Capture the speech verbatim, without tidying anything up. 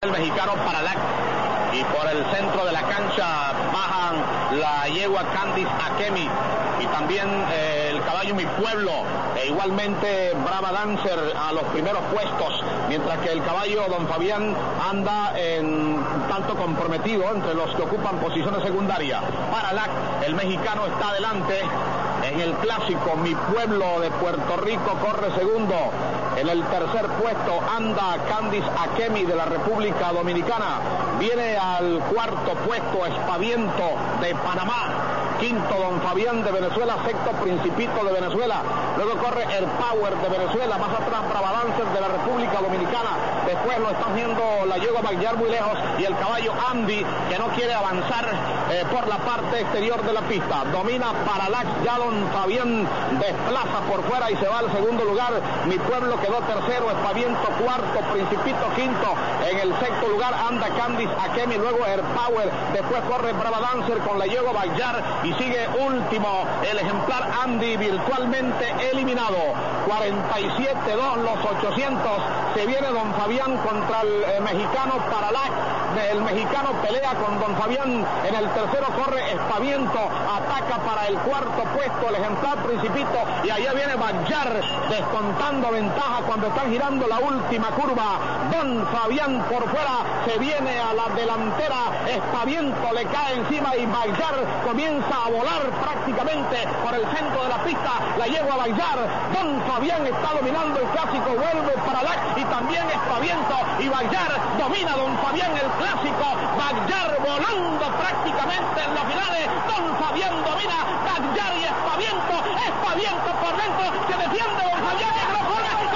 El mexicano Paralac, y por el centro de la cancha bajan la yegua Candice Akemi y también eh, el caballo Mi Pueblo, e igualmente Brava Dancer a los primeros puestos, mientras que el caballo Don Fabián anda en tanto comprometido entre los que ocupan posiciones secundarias. Paralac, el mexicano, está adelante en el clásico. Mi Pueblo de Puerto Rico corre segundo. En el tercer puesto anda Candice Akemi de la República Dominicana. Viene al cuarto puesto Espaviento de Panamá. Quinto Don Fabián de Venezuela. Sexto Principito de Venezuela. Luego corre el Power de Venezuela. Más atrás Brava Dancer de la República Dominicana. Después lo están viendo la yegua Backyard muy lejos y el caballo Andy, que no quiere avanzar eh, por la parte exterior de la pista. Domina Paralax. Ya Don Fabián desplaza por fuera y se va al segundo lugar. Mi Pueblo quedó tercero. Espaviento cuarto. Principito quinto. En el sexto lugar anda Candice Akemi. Luego el Power. Después corre Brava Dancer con la yegua Backyard. Y sigue último el ejemplar Andy, virtualmente eliminado. cuarenta y siete dos los ochocientos. Se viene Don Fabián contra el eh, mexicano Paralac. El mexicano pelea con Don Fabián. En el tercero corre Espaviento. Ataca para el cuarto puesto el ejemplar Principito. Y allá viene Backyard descontando ventaja cuando están girando la última curva. Don Fabián por fuera. Se viene a la delantera. Espaviento le cae encima y Backyard comienza a volar prácticamente por el centro de la pista. La yegua Backyard. Don Fabián está dominando el clásico. Vuelve Paralac y también Espaviento. Y Backyard domina Don Fabián el clásico. Backyard volando prácticamente en las finales. Don Fabián domina. Backyard y Espaviento. Espaviento por dentro. Se defiende Don Fabián.